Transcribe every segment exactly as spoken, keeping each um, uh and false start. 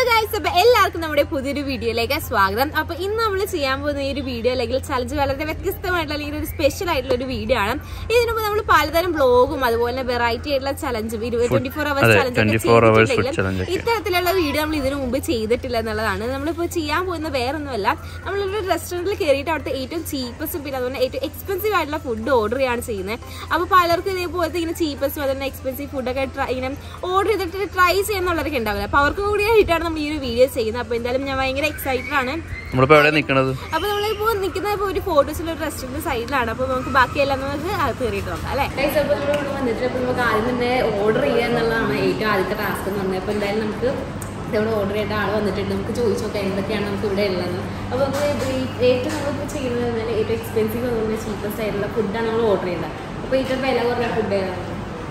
Hello guys, അപ്പോൾ എല്ലാവർക്കും നമ്മുടെ പുതിയൊരു വീഡിയോയിലേക്ക് സ്വാഗതം. അപ്പോൾ ഇന്ന് നമ്മൾ ചെയ്യാൻ പോകുന്ന ഈ ഒരു വീഡിയോ അല്ലെങ്കിൽ ചലഞ്ച് വളരെ വ്യത്യസ്തമായിട്ടുള്ള അല്ലെങ്കിൽ ഒരു സ്പെഷ്യൽ ആയിട്ടുള്ള ഒരു വീഡിയോ ആണ്. ഇതിനു മുമ്പ് നമ്മൾ പലതരം ബ്ലോഗും അതുപോലെ വെറൈറ്റി ആയിട്ടുള്ള ചലഞ്ചും ട്വന്റി ഫോർ അവേഴ്സ് ചലഞ്ച് ഇത്തരത്തിലുള്ള വീഡിയോ നമ്മൾ ഇതിനു മുമ്പ് ചെയ്തിട്ടില്ല എന്നുള്ളതാണ്. നമ്മളിപ്പോൾ ചെയ്യാൻ പോകുന്ന വേറൊന്നുമല്ല, നമ്മളൊരു റെസ്റ്റോറൻറ്റിൽ കയറിയിട്ട് അവിടുത്തെ ഏറ്റവും ചീപ്പസ്റ്റും പിന്നെ അതുപോലെ ഏറ്റവും എക്സ്പെൻസീവ് ആയിട്ടുള്ള ഫുഡ് ഓർഡർ ചെയ്യാണ് ചെയ്യുന്നത്. അപ്പോൾ പലർക്കും ഇതേപോലത്തെ ഇങ്ങനെ ചീപ്പസ്റ്റും അതുപോലെ എക്സ്പെൻസീവ് ഫുഡൊക്കെ ഇങ്ങനെ ഓർഡർ ചെയ്തിട്ട് ട്രൈ ചെയ്യാന്നുള്ളവരൊക്കെ ഉണ്ടാവില്ല. അപ്പോൾ അവർക്ക് കൂടി ആയിട്ടാണ് നമ്മൾ ഈ ഒരു വീഡിയോ ചെയ്യുന്നത്. അപ്പോൾ എന്തായാലും ഞാൻ ഭയങ്കര എക്സൈറ്റഡ് ആണ്. അപ്പോൾ നമ്മളിപ്പോൾ നിൽക്കുന്നത് ഇപ്പോൾ ഒരു ഫോട്ടോസിലെ ഒരു റെസ്റ്റോറൻറ്റ് സൈഡിലാണ്. അപ്പോൾ നമുക്ക് ബാക്കിയെല്ലാം നമുക്ക് അത് കയറിയിട്ട് നോക്കാം അല്ലേ. അപ്പോൾ നമ്മൾ വന്നിട്ട് അപ്പോൾ നമുക്ക് ആദ്യം തന്നെ ഓർഡർ ചെയ്യുക എന്നുള്ളതാണ് ഏറ്റവും ആദ്യത്തെ ടാസ്ക് എന്ന് പറഞ്ഞത്. അപ്പോൾ എന്തായാലും നമുക്ക് ഇവിടെ ഓർഡർ ചെയ്യേണ്ട ആൾ വന്നിട്ടുണ്ട്. നമുക്ക് ചോദിച്ചു നോക്കാം എന്തൊക്കെയാണ് നമുക്ക് ഇവിടെ ഉള്ളത്. അപ്പോൾ നമുക്ക് ഏറ്റവും നമ്മളിപ്പോൾ ചെയ്യുന്നത് പറഞ്ഞാൽ ഏറ്റവും എക്സ്പെൻസീവ് അതുപോലെ ചീപ്പസ്റ്റ് ആയിട്ടുള്ള ഫുഡാണ് നമ്മൾ ഓർഡർ ചെയ്യുന്നത്. അപ്പോൾ ഏറ്റവും വില കുറഞ്ഞ ഫുഡ് ഏതാണ്?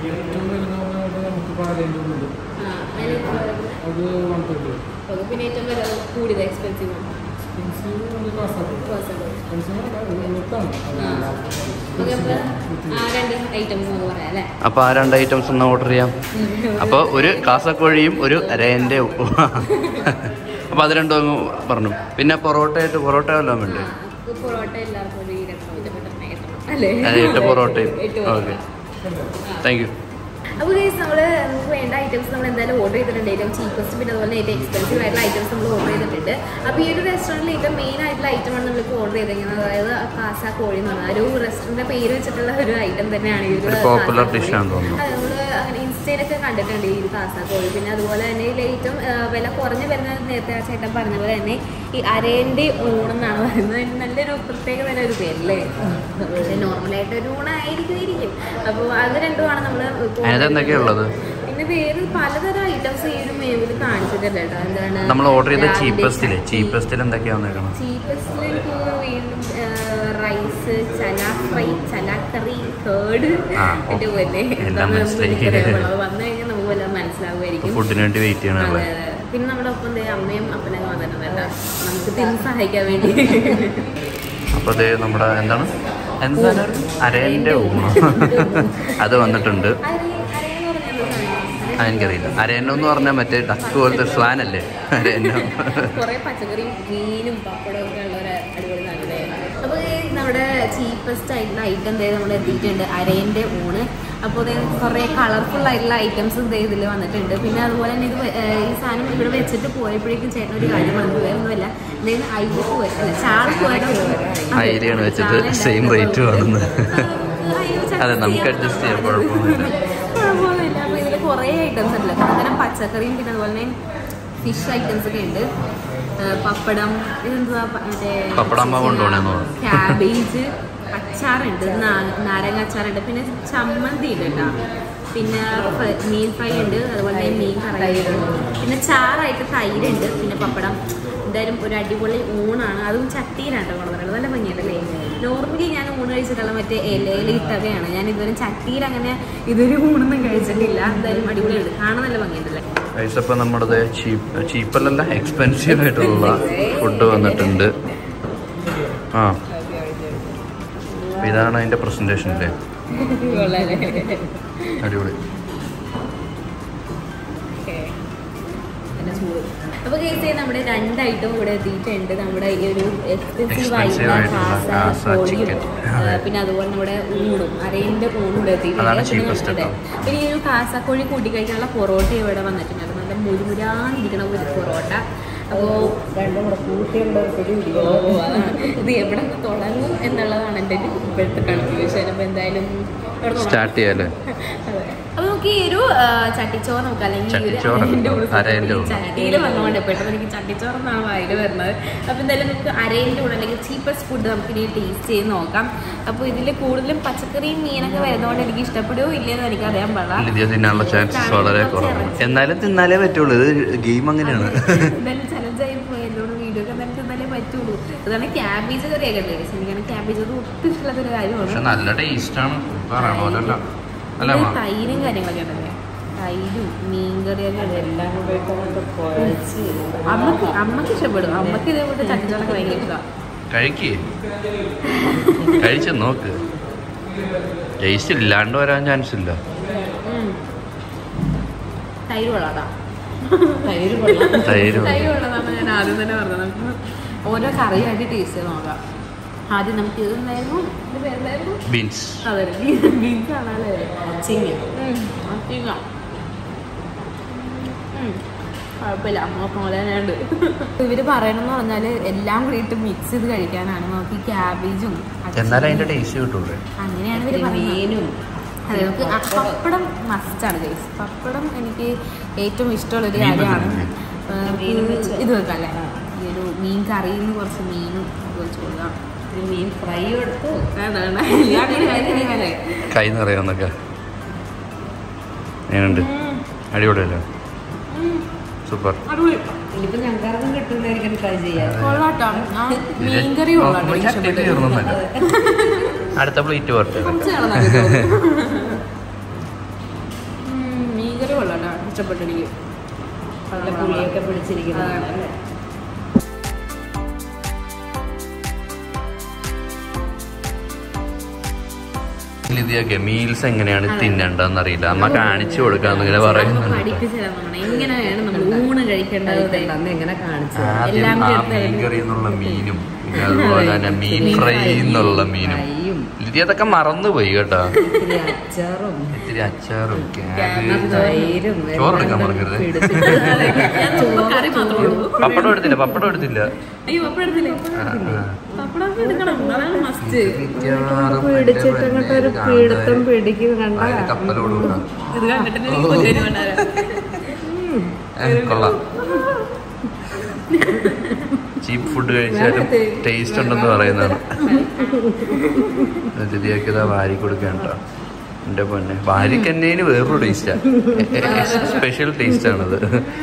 പിന്നെ ഏറ്റവും വില കൂടിയത് എക്സ്പെൻസീവ് അപ്പൊ ആ രണ്ട് ഐറ്റംസ് ഒന്ന് ഓർഡർ ചെയ്യാം. അപ്പൊ ഒരു കാസക്കോഴിയും ഒരു അരയന്റെ അപ്പൊ അത് രണ്ടും അങ്ങ് പറഞ്ഞു. പിന്നെ പൊറോട്ട ആയിട്ട് പൊറോട്ട വല്ലതും വേണ്ടേ? എട്ട് പൊറോട്ടയും. Okay, thank you. അപ്പോൾ ഗൈസ് നമ്മൾ നമുക്ക് വേണ്ട ഐറ്റംസ് നമ്മൾ എന്തായാലും ഓർഡർ ചെയ്തിട്ടുണ്ട്. ഏറ്റവും ചീപ്പസ്റ്റ് പിന്നെ അതുപോലെ ഏറ്റവും എക്സ്പെൻസീവ് ആയിട്ടുള്ള ഐറ്റംസ് നമ്മൾ ഓർഡർ ചെയ്തിട്ടുണ്ട്. അപ്പോൾ ഈ ഒരു റെസ്റ്റോറൻറ്റിൽ ഏറ്റവും മെയിൻ ആയിട്ടുള്ള ഐറ്റമാണ് നമ്മളിപ്പോൾ ഓർഡർ ചെയ്തിരിക്കുന്നത്. അതായത് കാസ കോഴി എന്ന് പറഞ്ഞാൽ ഒരു റെസ്റ്റോറൻറ്റിൻ്റെ പേര് വെച്ചിട്ടുള്ള ഒരു ഐറ്റം തന്നെയാണ് ഈ ഒരു പോപ്പുലർ ഡിഷ് ആണ് തോന്നുന്നു. അത് നമ്മൾ അങ്ങനെ ഇൻസ്റ്റയിലൊക്കെ കണ്ടിട്ടുണ്ട് ഈ ഒരു കാസ കോഴി. പിന്നെ അതുപോലെ തന്നെ ഇതിൽ ഏറ്റവും വില കുറഞ്ഞ് വരുന്ന നേരത്തെ ആ ചേട്ടൻ പറഞ്ഞ പോലെ തന്നെ ഈ അരേൻ്റെ ഊണെന്നാണ് പറയുന്നത്. നല്ലൊരു പ്രത്യേക തരം ഒരു പേരല്ലേ. പക്ഷേ നോർമലായിട്ട് ഒരു ഊണായിരിക്കും. അപ്പോൾ അത് രണ്ടുമാണ് നമ്മൾ എന്തൊക്കെയുള്ളത്. പിന്നെ വേറെ പലതരം ഐറ്റംസ് ഈ ഒരു മെനുവിൽ കാണിച്ചിട്ടുണ്ട് കേട്ടോ. എന്താണ് നമ്മൾ ഓർഡർ ചെയ്ത ചീപ്പസ്റ്റില് ചീപ്പസ്റ്റിൽ എന്തൊക്കെയാണ്? ചീപ്പസ്റ്റിൽ എനിക്ക് വീണ്ടും റൈസ്, ചല ഫ്രൈ, ചല കറി, കേർഡ് ഇതുപോലെ വന്നു കഴിഞ്ഞാൽ നമുക്ക് വല്ലതും മനസ്സിലാവുമായിരിക്കും. ഫുഡിന് വേണ്ടി വെയിറ്റ് ചെയ്യണം. പിന്നെ നമ്മുടെ ഒപ്പം അമ്മയും അപ്പനൊക്കെ വന്നിട്ടുണ്ട് കേട്ടോ, നമുക്ക് തിന്ന് സഹായിക്കാൻ വേണ്ടി. അപ്പോൾ അത് നമ്മുടെ എന്താണ് എന്താണ് അരയൻ്റെ ഊണ് അത് വന്നിട്ടുണ്ട്. എനിക്കറിയില്ല. അരയന്ന എന്ന് പറഞ്ഞാൽ മറ്റേ ഡക്ക് പോലത്തെ സ്വാനല്ലേ അരയന്ന. കുറേ പച്ചക്കറിയും മീനും പപ്പടവും ഒക്കെ ഉള്ള ഒരു അടിപൊളി നല്ലതായിരുന്നു. അപ്പോൾ നമ്മുടെ ചീപ്പസ്റ്റ് ആയിട്ടുള്ള ഐറ്റം ദേ നമ്മൾ എത്തിയിട്ടുണ്ട്, അരയൻ്റെ ഊണ്. അപ്പോൾ ഇത് കുറേ കളർഫുൾ ആയിട്ടുള്ള ഐറ്റംസ് ദേ ഇതിൽ വന്നിട്ടുണ്ട്. പിന്നെ അതുപോലെ തന്നെ ഇത് ഈ സാധനം ഇവിടെ വെച്ചിട്ട് പോയപ്പോഴേക്കും ചേട്ടൻ ഒരു കാര്യം പറഞ്ഞു, വേറൊന്നുമല്ല എന്തെങ്കിലും അയ്യപ്പ് അല്ല ചാറ് അരിയാണ് വെച്ചിട്ട് സെയിം റേറ്റ് ആണെന്ന്. അതെ, നമുക്ക് അഡ്ജസ്റ്റ് ചെയ്യാം, കുഴപ്പമൊന്നുമില്ല. കുഴപ്പമൊന്നുമില്ല. അപ്പോൾ ഇതിൽ കുറേ ഐറ്റംസ് ഉണ്ടല്ലോ, പലതരം പച്ചക്കറിയും പിന്നെ അതുപോലെ തന്നെ ഫിഷ് ഐറ്റംസ് ഒക്കെ ഉണ്ട്. പപ്പടം, ഇതെന്താ മറ്റേ ക്യാബേജ്, അച്ചാറുണ്ട്, നാരങ്ങ അച്ചാറുണ്ട്, പിന്നെ ചമ്മന്തി ഉണ്ട് കേട്ടോ, പിന്നെ മീൻ ഫ്രൈ ഉണ്ട്, അതുപോലെ തന്നെ മീൻ കറി, പിന്നെ ചാറായിട്ട് തൈരുണ്ട്, പിന്നെ പപ്പടം. എന്തായാലും ഒരു അടിപൊളി ഊണാണ്. അതും ചട്ടിയിലാണ് കൊണ്ടുവരുന്നത്. നല്ല ഭംഗിയുണ്ടല്ലേ. നോർമലി ഞാൻ ഊണ് കഴിച്ചിട്ടുള്ള മറ്റേ ഇലയിൽ ഇട്ടവയാണ്. ഞാൻ ഇതുവരെ ചട്ടിയിൽ അങ്ങനെ ഇതൊരു ഊണൊന്നും കഴിച്ചിട്ടില്ല. എന്തായാലും അടിപൊളിയുണ്ട്, കാണാൻ നല്ല ഭംഗിയുണ്ടല്ലേ. ഇപ്പം നമ്മുടെ ചീപ്പല്ല എക്സ്പെൻസീവ് ആയിട്ടുള്ള ഫുഡ് വന്നിട്ടുണ്ട്. ആ, ഇതാണ് അതിൻ്റെ പ്രസൻറ്റേഷൻ അല്ലേ, അടിപൊളി. അപ്പോൾ കേസ് നമ്മുടെ രണ്ടായിട്ടും ഇവിടെ എത്തിയിട്ടുണ്ട്. നമ്മുടെ ഈ ഒരു എക്സ്പെൻസീവ് ആയിട്ടുള്ള കാസ കോഴിയും പിന്നെ അതുപോലെ നമ്മുടെ ഊണും അരേൻ്റെ ഊണും ഇവിടെ എത്തിയിട്ടുണ്ട്. പിന്നെ ഈ ഒരു കാസക്കോഴി കൂട്ടി കഴിക്കാനുള്ള പൊറോട്ട ഇവിടെ വന്നിട്ടുണ്ട്. അത് നല്ല മുരുമുരാന്നിരിക്കണ ഒരു പൊറോട്ട. അപ്പോൾ രണ്ടും കൂടെ കൂട്ടിയുള്ള ഇത് എവിടെ നിന്ന് തുടങ്ങും എന്നുള്ളതാണ് എൻ്റെ ഇപ്പോഴത്തെ കൺഫ്യൂഷൻ. അപ്പോൾ എന്തായാലും സ്റ്റാർട്ട് ചെയ്യാല്ലേ. അപ്പൊ നമുക്ക് ഈ ഒരു ചട്ടിച്ചോറ് നമുക്ക് അല്ലെങ്കിൽ ചട്ടിയിൽ വന്നുകൊണ്ട് പെട്ടെന്ന് എനിക്ക് ചട്ടിച്ചോറെന്നാണ് വായിൽ വരുന്നത്. അപ്പൊ എന്തായാലും നമുക്ക് അരേൻ്റെ കൂടെ അല്ലെങ്കിൽ ചീപ്പസ്റ്റ് ഫുഡ് നമുക്ക് ഇനി ടേസ്റ്റ് ചെയ്ത് നോക്കാം. അപ്പോൾ ഇതിൽ കൂടുതലും പച്ചക്കറിയും മീനൊക്കെ വരുന്നതുകൊണ്ട് എനിക്ക് ഇഷ്ടപ്പെടുകയോ ഇല്ലയെന്ന് എനിക്ക് അറിയാൻ പാടില്ല. തിന്നാനുള്ള ചാൻസസ് വളരെ കുറവാണ്. എന്നാലും തിന്നാലേ പറ്റുള്ളൂ, ഇത് ഗെയിം അങ്ങനെയാണ്. എന്തായാലും ചലഞ്ചായി പോയി എന്നോട് വീഡിയോ ഒക്കെ എന്തായാലും തിന്നാലേ പറ്റുള്ളൂ. അതാണ് ക്യാബേജ് കറിയൊക്കെ ഉണ്ട്. എനിക്കാണ് ക്യാബേജ് കറി ഒട്ടും ഇഷ്ടമുള്ളൊരു കാര്യമാണ്. നല്ല ടേസ്റ്റാണ്. തൈരും കാര്യങ്ങളൊക്കെ ഉണ്ടല്ലേ, തൈരും മീൻകറിയൊക്കെ ഉണ്ട്. എല്ലാം അമ്മക്ക് അമ്മക്ക് ഇഷ്ടപ്പെടും. അമ്മക്ക് ഇതേപോലത്തെ ചട്ടിച്ചോറൊക്കെ ഭയങ്കര ഇഷ്ടമാണ്. കഴിക്കേ കഴിച്ച നോക്ക്, ടേസ്റ്റ് ഇല്ലാണ്ട് വരാൻ ചാൻസ് ഇല്ല. തൈര് കൊള്ളാട്ടാ. തൈര് കൊള്ളാം. തൈര് കൊള്ളാം. ഞാൻ ആദ്യം തന്നെ പറഞ്ഞു നമുക്ക് ഓരോ കറിയായിട്ട് ടേസ്റ്റ് ചെയ്ത് നോക്കാം. ആദ്യം നമുക്ക് ഇതുണ്ടായിരുന്നു ഇത് പേരുണ്ടായിരുന്നു ബീൻസ്. അതെ ബീൻസ് ആണല്ലേ ചിങ്ങ ചിങ്ങ കുഴപ്പമില്ല അമ്മ പോലെ തന്നെയുണ്ട്. ഇവര് പറയണമെന്ന് പറഞ്ഞാല് എല്ലാം കൂടിയിട്ട് മിക്സ് ചെയ്ത് കഴിക്കാനാണ്. നമുക്ക് ഈ ക്യാബേജും അങ്ങനെയാണ് ഇവര് മീനും. അതെ നമുക്ക് പപ്പടം മസ്റ്റാണ് ഗൈസ്. പപ്പടം എനിക്ക് ഏറ്റവും ഇഷ്ടമുള്ളൊരു കാര്യമാണ്. ഇത് വെക്കാം അല്ലേ ഈ ഒരു മീൻ കറിയിൽ നിന്ന് കുറച്ച് മീനും വെച്ച് കൊടുക്കാം. മീൻ ഫ്രൈ എടുത്തു കൈ നിറയാന്നൊക്കെ എങ്ങനെയുണ്ട്? അടിപൊളിയല്ലേ? സൂപ്പർ. ഇനിയിപ്പോ ഞങ്ങൾക്കും കിട്ടുന്നതായിരിക്കും ട്രൈ ചെയ്യാം. മീൻകറി അടുത്ത പ്ലേറ്റ് പോട്ടെ. മീൻകറി കൊള്ളാട്ടോ ഇഷ്ടപ്പെട്ടു എനിക്ക്. പുളിയൊക്കെ പിടിച്ചിരിക്കുന്നത്. ലിദിയൊക്കെ മീൽസ് എങ്ങനെയാണ് തിന്നണ്ടെന്ന് അറിയില്ല. അമ്മ കാണിച്ചു കൊടുക്കാന്ന് ഇങ്ങനെ പറയുന്നുണ്ട്. ആദ്യം ആ മീൻ കറി എന്നുള്ള മീനും പിന്നെ അതുപോലെ തന്നെ മീൻ ഫ്രൈ എന്നുള്ള മീനും ലിദി അതൊക്കെ മറന്നുപോയി കേട്ടോ. ഇത്തിരി അച്ചാറും ചോറെടുക്കാൻ മറക്കരുത്. പപ്പടം എടുത്തില്ല പപ്പടം എടുത്തില്ല കപ്പലോട് കൊള്ളാം. ചീപ്പ് ഫുഡ് കഴിച്ചാലും ടേസ്റ്റ് ഉണ്ടെന്ന് പറയുന്നതാണ്. ലിദിയൊക്കെ ഇതാ വാരി കൊടുക്കേണ്ട എന്റെ പൊന്നെ. വാരിക്കന്നേന് വേറൊരു ടേസ്റ്റാ. സ്പെഷ്യൽ ടേസ്റ്റ് ആണത്.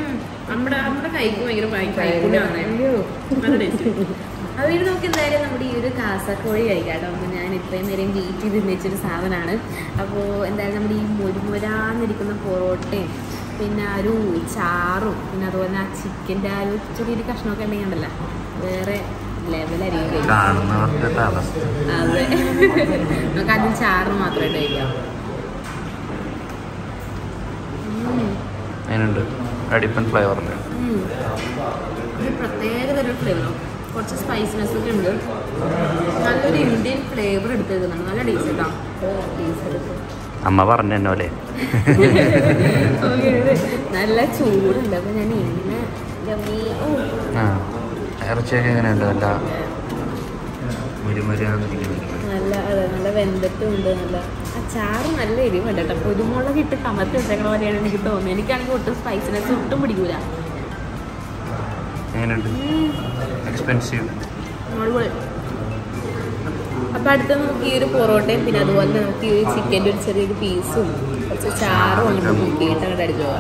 അതുകൊണ്ട് നമുക്ക് എന്തായാലും നമ്മുടെ ഈ ഒരു കാസക്കോഴി കഴിക്കാട്ടോ. അപ്പോൾ ഞാൻ ഇത്രയും നേരം വെയിറ്റ് ചെയ്ത് വെച്ചൊരു സാധനമാണ്. അപ്പോൾ എന്തായാലും നമ്മുടെ ഈ മുരുമുരാന്നിരിക്കുന്ന പൊറോട്ടയും പിന്നെ ആ ഒരു ചാറും പിന്നെ അതുപോലെ ആ ചിക്കൻ്റെ ആ ഒരു ചെറിയൊരു കഷ്ണമൊക്കെ ഉണ്ടെങ്കിൽ ഉണ്ടല്ലോ വേറെ ലെവലായിരിക്കും. അതെ നമുക്ക് ആദ്യം ചാറ് മാത്രമായിട്ട് കഴിക്കാം. അടിപ്പൻ ഫ്ലേവറിന് ഒരു പ്രത്യേകതരം ഫ്ലേവറോ കുറച്ച് സ്പൈസിനെസ് ഒക്കെ ഉണ്ട്. നല്ലൊരു ഇന്ത്യൻ ഫ്ലേവർ എടുത്തേക്കുന്നുണ്ട്. നല്ല ടേസ്റ്റ് കേട്ടോ. അമ്മ പറഞ്ഞോ അല്ലേ? നല്ല ചൂടുണ്ട്. അപ്പൊ ഞാൻ ഇങ്ങനെ ഇറച്ചിയൊക്കെ എങ്ങനെയുണ്ട്? നല്ല നല്ല അതെ നല്ല വെന്തിട്ടും ഉണ്ട്. നല്ല അച്ചാറ് നല്ല എരിവുണ്ട് കേട്ടോ. കുരുമുളക് ഇട്ട് കമത്തി വെച്ചേക്കണ പോലെയാണ് എനിക്ക് തോന്നുന്നത്. എനിക്കാണെങ്കിൽ ഒട്ടും സ്പൈസിനെസ് ഒട്ടും പിടിക്കൂല. അപ്പൊ അടുത്ത് നമുക്ക് ഈ ഒരു പൊറോട്ടയും പിന്നെ അതുപോലെ നമുക്ക് ഈ ഒരു ചിക്കൻ്റെ ഒരു ചെറിയൊരു പീസും കുറച്ച് ചാറും കൊണ്ട് മുക്കിയിട്ട് അങ്ങോട്ട് അടിച്ചു പോകാം.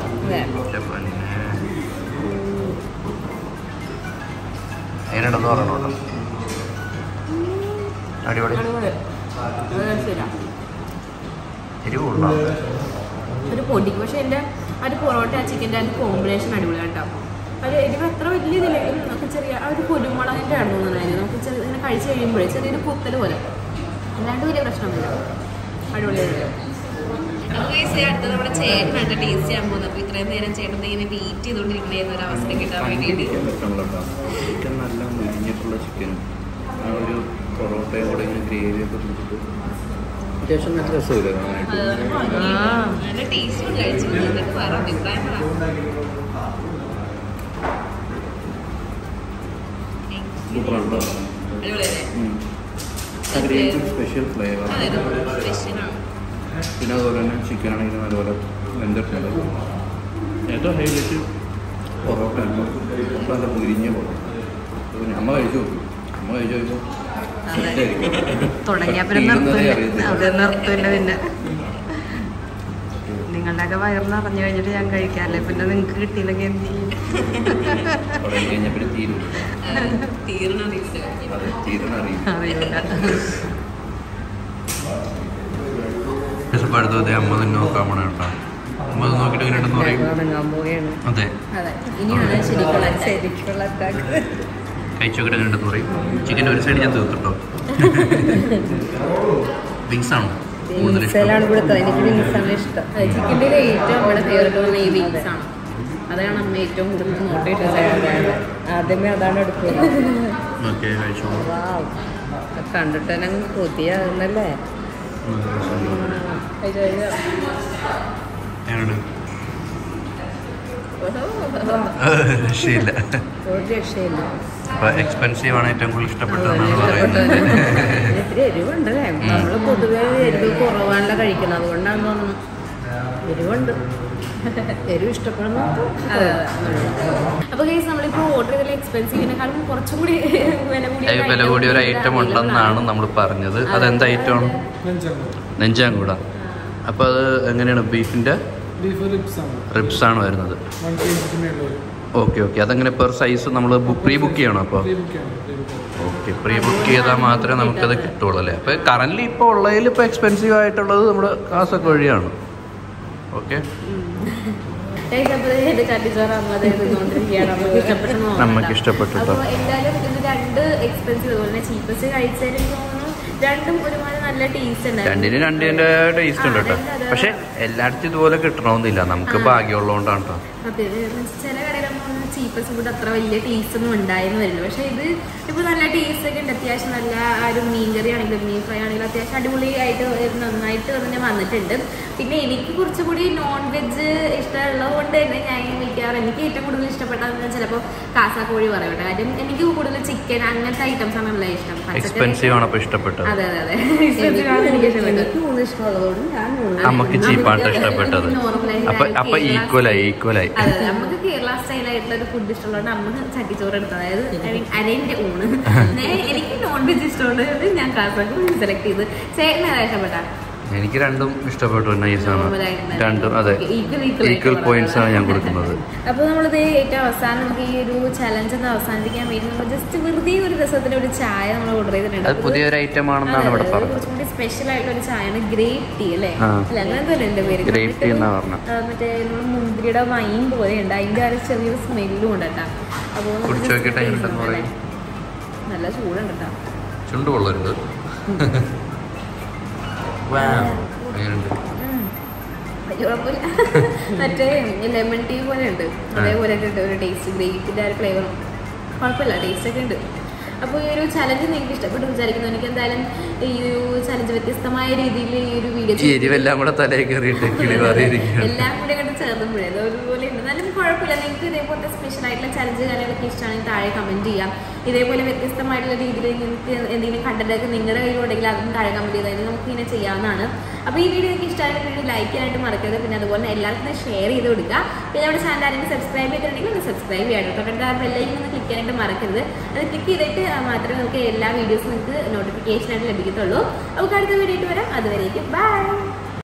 ഒരു പൊടിക്ക് പക്ഷെ എൻ്റെ ആ ഒരു പൊറോട്ട ആ ചിക്കൻ്റെ ആ ഒരു കോമ്പിനേഷൻ അടിപൊളിയാണ് കേട്ടോ. അത് എരിവ് അത്ര വലിയ ഇതില്ലെങ്കിലും നമുക്ക് ചെറിയ ആ ഒരു കുരുമുളകിൻ്റെ ആണ് തോന്നുന്നത്. നമുക്ക് ചെറിയ ഇങ്ങനെ കഴിച്ച് കഴിയുമ്പോഴേ ചെറിയൊരു കുത്തൽ പോലെ അല്ലാണ്ട് വലിയ പ്രശ്നമൊന്നുമില്ല. അടിപൊളിയായിട്ട് അടുത്ത് നമ്മുടെ ചേട്ടനായിട്ട് ടേസ്റ്റ് ചെയ്യാൻ പോകുന്നത്. അപ്പോൾ ഇത്രയും നേരം ചേട്ടൻ ഇങ്ങനെ വെയിറ്റ് ചെയ്തുകൊണ്ടിരിക്കുന്ന ഒരു അവസ്ഥ കിട്ടാൻ വേണ്ടിയിട്ട് ചിക്കൻ നല്ല മുരിഞ്ഞിട്ടുള്ള ചിക്കനും ആ ഒരു പൊറോട്ടയും കൂടെ ഇങ്ങനെ ഗ്രേവിയൊക്കെ കൊടുത്തിട്ട് അത്യാവശ്യം നല്ല രസമില്ല നല്ല ടേസ്റ്റും കഴിച്ചു. വേറെ അഭിപ്രായങ്ങളാണ്. Special flavour. പിന്നെ അതുപോലെ തന്നെ ചിക്കൻ ആണെങ്കിലും അതുപോലെ വെന്തിട്ടുണ്ട്. ഏറ്റവും ഹൈലൈറ്റ് പൊറോട്ട നല്ല മുരിഞ്ഞ പൊറോട്ട. അമ്മ കഴിച്ചു നോക്കും. അമ്മ കഴിച്ചു നോക്കുമ്പോൾ തുടങ്ങിയ പിന്നെ നിർത്തില്ല. പിന്നെ നിങ്ങളുടെയൊക്കെ വയറ് നിറഞ്ഞു കഴിഞ്ഞിട്ട് ഞാൻ കഴിക്കാല്ലേ. പിന്നെ നിങ്ങൾക്ക് കിട്ടിയില്ലെങ്കിൽ എന്ത് ചെയ്യും? അടുത്തത് അമ്മ തന്നെ നോക്കാൻ പോണ കേട്ടോ. അമ്മ നോക്കിട്ട് എങ്ങനെയുണ്ടെന്ന് പറയും. അതെ കഴിച്ചു നോക്കിട്ട് എങ്ങനെയുണ്ടെന്ന് പറയും. ചിക്കൻ്റെ ഒരു സൈഡ് ഞാൻ തീർത്തിട്ടോ. വിങ്സ് ആണോ കൂടുതൽ ഇഷ്ടം? ചിക്കൻ്റെ ഏറ്റവും നമ്മുടെ ഫേവറേറ്റ് ഈ വിങ്സ് ആണ്. അതാണ് അമ്മ ഏറ്റവും കൂടുതൽ നോട്ടിട്ട് ആദ്യമേ അതാണ് എടുക്കുന്നത്. കണ്ടിട്ട് തന്നെ കൊതിയാകുന്നല്ലേ. രക്ഷയില്ല, ഒരു രക്ഷയില്ല. എക്സ്പെൻസീവ് ആണ് ഏറ്റവും കൂടുതൽ ഇഷ്ടപ്പെട്ടതെന്നാണ് പറയുന്നത്. ഇത്തിരി എരിവുണ്ടല്ലേ, നമ്മള് പൊതുവെ എരിവ് കുറവാണല്ലോ കഴിക്കുന്നത്, അതുകൊണ്ടാണ് തോന്നുന്നു. എരിവുണ്ട്, എരിവ് ഇഷ്ടപ്പെടുന്നു. അപ്പൊ ഗൈസ് നമ്മളിപ്പോ ഓർഡർ ചെയ്ത എക്സ്പെൻസീവിനെക്കാളും കുറച്ചും കൂടി വില കൂടിയ ഒരു ഐറ്റം ഉണ്ടെന്നാണ് നമ്മൾ പറഞ്ഞത്. അതെന്ത് ഐറ്റമാണ്? നെഞ്ചാങ്കൂട. അപ്പൊ അത് എങ്ങനെയാണ്? ബീഫിന്റെ റിബ്സ് ആണ് വരുന്നത്. Okay okay. അതെങ്ങനെ പെർ സൈസ് നമ്മൾ പ്രീ ബുക്ക് ചെയ്യണം? അപ്പോൾ ഓക്കെ, പ്രീ ബുക്ക് ചെയ്താൽ മാത്രമേ നമുക്കത് കിട്ടുള്ളൂ അല്ലേ? അപ്പോൾ കറന്റ് ഇപ്പോൾ ഉള്ളതിൽ ഇപ്പോൾ എക്സ്പെൻസീവ് ആയിട്ടുള്ളത് നമ്മുടെ കാസൊക്കെ വഴിയാണ്. ഓക്കെ, നമുക്ക് ഇഷ്ടപ്പെട്ടു. രണ്ട് എക്സ്പെൻസീവ് ചീപ്പസ്റ്റ് കഴിച്ചാലും രണ്ടും ഒരുമാതിരി നല്ല ടേസ്റ്റ് ഉണ്ട്. രണ്ടിനും രണ്ടിന്റെ ടേസ്റ്റ് ഉണ്ട് കേട്ടോ. പക്ഷെ എല്ലായിടത്തും ഇതുപോലെ കിട്ടണമെന്നില്ല, നമുക്ക് ഭാഗ്യമുള്ളതുകൊണ്ടാണ് കേട്ടോ. ചില കടയിലൊന്നും ചീപ്പസ്റ്റ് ഫുഡ് അത്ര വലിയ ടേസ്റ്റ് ഒന്നും ഉണ്ടായിരുന്നു വരില്ല. പക്ഷെ ഇത് ഇപ്പൊ നല്ല ടേസ്റ്റ് ഒക്കെ ഉണ്ട്. അത്യാവശ്യം നല്ല ആ ഒരു മീൻ കറി ആണെങ്കിലും മീൻ ഫ്രൈ ആണെങ്കിലും അത്യാവശ്യം അടിപൊളിയായിട്ട് നന്നായിട്ട് തന്നെ വന്നിട്ടുണ്ട്. പിന്നെ എനിക്ക് കുറച്ചുകൂടി നോൺ വെജ് ഇഷ്ടമുള്ളത് കൊണ്ട് തന്നെ ഞാൻ മിക്കവാറും എനിക്ക് ഏറ്റവും കൂടുതൽ ഇഷ്ടപ്പെട്ടതെന്ന് ചിലപ്പോൾ കാസാക്കോഴി പറയട്ടെ. കാര്യം എനിക്ക് കൂടുതൽ ചിക്കൻ അങ്ങനത്തെ ഐറ്റംസ് ആണ് നല്ല ഇഷ്ടം. എക്സ്പെൻസീവ് ആണ് അപ്പോൾ ഇഷ്ടപ്പെട്ടത്. അതെ അതെ അതെ, നമുക്ക് ചീപ്പാണ് ഇഷ്ടപ്പെട്ടത്. അപ്പൊ ഈക്വലായി ഈക്വലായി അതെ, നമുക്ക് കേരള സ്റ്റൈലായിട്ടുള്ള ഒരു ഫുഡ് ഇഷ്ടമുള്ളതുകൊണ്ട് അമ്മ ചട്ടിച്ചോറ് എടുത്തത്. അതായത് അരേന്റെ ഊണ്. എനിക്ക് നോൺ വെജ് ഇഷ്ടമുള്ളത് ഞാൻ കാസർഗോഡ് സെലക്ട് ചെയ്ത്. ചേട്ടന് ഏതാ ഇഷ്ടപ്പെട്ട? എനിക്ക് രണ്ടും ഇഷ്ടപ്പെട്ടു. നൈസാണ് രണ്ടും. അതെ, ഈക്വൽ പോയിന്റ്സ് ആണ് ഞാൻ കൊടുക്കുന്നത്. അപ്പോൾ നമ്മളിത് ഏറ്റവും അവസാനം നമുക്ക് ഈ ഒരു ചലഞ്ച് ഒന്ന് അവസാനിപ്പിക്കാൻ വേണ്ടി നമ്മൾ ജസ്റ്റ് വെറുതെ ഒരു രസത്തിന് ഒരു ചായ നമ്മൾ ഓർഡർ ചെയ്തിട്ടുണ്ട്. അത് പുതിയൊരു ഐറ്റം ആണെന്നാണ് ഇവിടെ പറഞ്ഞത്. കുറച്ചും കൂടി സ്പെഷ്യൽ ആയിട്ടുള്ള ഒരു ചായയാണ് ഗ്രേപ്പ് ടീ അല്ലേ? അല്ല അങ്ങനത്തെ അല്ലേ എന്റെ പേര്? ഗ്രേപ്പ് ടീ എന്നാ പറഞ്ഞത്. മറ്റേ നമ്മൾ മുന്തിരിയുടെ വൈൻ പോലെ ഉണ്ട്, അതിന്റെ ആ ഒരു ചെറിയൊരു സ്മെല്ലും ഉണ്ട് കേട്ടോ. അപ്പോൾ നല്ല ചൂടുണ്ട് കേട്ടോ. ചുണ്ട് കൊള്ളരുത്. മറ്റേ ലെമൺ ടീ പോലെ ഉണ്ട്, അതേപോലെ ഒരു ടേസ്റ്റ്. ഗ്രേപ്പിന്റെ ആ ഒരു ഫ്ലേവർ കുഴപ്പമില്ല, ടേസ്റ്റ് ഒക്കെ ഉണ്ട്. അപ്പോൾ ഈ ഒരു ചലഞ്ച് നിങ്ങൾക്ക് ഇഷ്ടപ്പെട്ടു വിചാരിക്കുന്നു. എനിക്ക് എന്തായാലും ഈ ഒരു ചലഞ്ച് വ്യത്യസ്തമായ രീതിയിൽ ഈ ഒരു വീഡിയോ എല്ലാം കൂടെ തലയിൽ കയറിയിട്ട് എല്ലാം കൂടെ കണ്ട് ചേർന്നുമ്പോഴേ അതുപോലെ ഉണ്ട്. എന്നാലും കുഴപ്പമില്ല. നിങ്ങൾക്ക് ഇതേപോലത്തെ സ്പെഷ്യൽ ആയിട്ടുള്ള ചലഞ്ച് കാര്യങ്ങളൊക്കെ ഇഷ്ടമാണെങ്കിൽ താഴെ കമന്റ് ചെയ്യാം. ഇതേപോലെ വ്യത്യസ്തമായിട്ടുള്ള രീതിയിൽ നിങ്ങൾക്ക് എന്തെങ്കിലും കണ്ടന്റൊക്കെ നിങ്ങളുടെ കയ്യിലുണ്ടെങ്കിൽ അതും താഴെ കമന്റ് ചെയ്താൽ നമുക്ക് ഇങ്ങനെ ചെയ്യാവുന്നതാണ്. അപ്പോൾ ഈ വീഡിയോ നിങ്ങൾക്ക് ഇഷ്ടമായിട്ട് ലൈക്ക് ചെയ്യാനായിട്ട് മറക്കരുത്. പിന്നെ അതുപോലെ എല്ലാവർക്കും ഷെയർ ചെയ്ത് കൊടുക്കുക. പിന്നെ നമ്മുടെ ചാനൽ ആരെങ്കിലും സബ്സ്ക്രൈബ് ചെയ്തിട്ടുണ്ടെങ്കിൽ ഒന്ന് സബ്സ്ക്രൈബ് ചെയ്യാം. തൊട്ടടുത്ത ആ ബെല്ലൈക്കൺ ഒന്ന് ക്ലിക്ക് ചെയ്യാനായിട്ട് മറക്കരുത്. അത് ക്ലിക്ക് ചെയ്തിട്ട് മാത്രമേ നമുക്ക് എല്ലാ വീഡിയോസും നിങ്ങൾക്ക് നോട്ടിഫിക്കേഷൻ ആയിട്ട് ലഭിക്കത്തുള്ളൂ. നമുക്ക് അടുത്ത വീഡിയോ ആയിട്ട് വരാം. അതുവരേക്കും ബൈ.